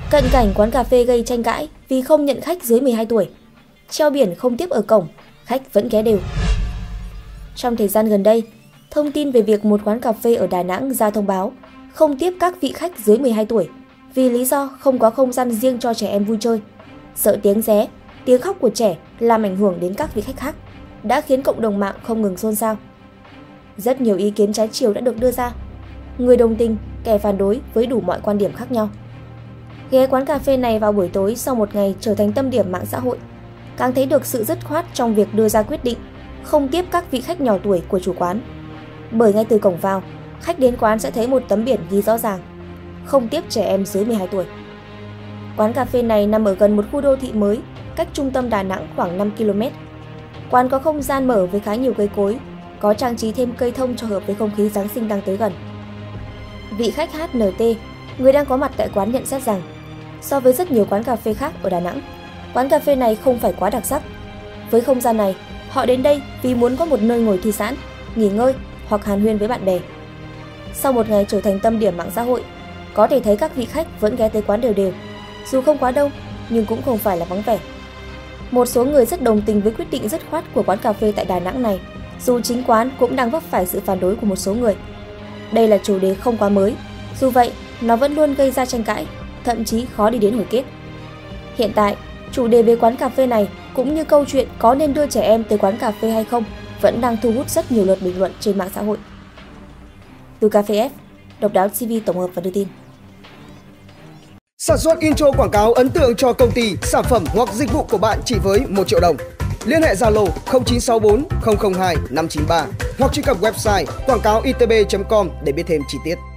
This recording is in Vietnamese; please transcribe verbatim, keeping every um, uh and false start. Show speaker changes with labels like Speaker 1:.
Speaker 1: Cận cảnh quán cà phê gây tranh cãi vì không nhận khách dưới mười hai tuổi. Treo biển không tiếp ở cổng, khách vẫn ghé đều. Trong thời gian gần đây, thông tin về việc một quán cà phê ở Đà Nẵng ra thông báo không tiếp các vị khách dưới mười hai tuổi vì lý do không có không gian riêng cho trẻ em vui chơi, sợ tiếng ré, tiếng khóc của trẻ làm ảnh hưởng đến các vị khách khác, đã khiến cộng đồng mạng không ngừng xôn xao. Rất nhiều ý kiến trái chiều đã được đưa ra, người đồng tình, kẻ phản đối với đủ mọi quan điểm khác nhau. Ghé quán cà phê này vào buổi tối sau một ngày trở thành tâm điểm mạng xã hội, càng thấy được sự dứt khoát trong việc đưa ra quyết định không tiếp các vị khách nhỏ tuổi của chủ quán. Bởi ngay từ cổng vào, khách đến quán sẽ thấy một tấm biển ghi rõ ràng: không tiếp trẻ em dưới mười hai tuổi. Quán cà phê này nằm ở gần một khu đô thị mới, cách trung tâm Đà Nẵng khoảng năm ki lô mét. Quán có không gian mở với khá nhiều cây cối, có trang trí thêm cây thông cho hợp với không khí Giáng sinh đang tới gần. Vị khách hát en tê, người đang có mặt tại quán nhận xét rằng, so với rất nhiều quán cà phê khác ở Đà Nẵng, quán cà phê này không phải quá đặc sắc. Với không gian này, họ đến đây vì muốn có một nơi ngồi thư giãn, nghỉ ngơi hoặc hàn huyên với bạn bè. Sau một ngày trở thành tâm điểm mạng xã hội, có thể thấy các vị khách vẫn ghé tới quán đều đều, dù không quá đông nhưng cũng không phải là vắng vẻ. Một số người rất đồng tình với quyết định dứt khoát của quán cà phê tại Đà Nẵng này, dù chính quán cũng đang vấp phải sự phản đối của một số người. Đây là chủ đề không quá mới, dù vậy nó vẫn luôn gây ra tranh cãi, thậm chí khó đi đến hồi kết. Hiện tại, chủ đề về quán cà phê này cũng như câu chuyện có nên đưa trẻ em tới quán cà phê hay không vẫn đang thu hút rất nhiều lượt bình luận trên mạng xã hội. Từ Cà phê F, Độc đáo ti vi tổng hợp và đưa tin.
Speaker 2: Sản xuất intro quảng cáo ấn tượng cho công ty, sản phẩm hoặc dịch vụ của bạn chỉ với một triệu đồng. Liên hệ Zalo không chín sáu bốn không không hai năm chín ba hoặc truy cập website quảng cáo i tê bê chấm com để biết thêm chi tiết.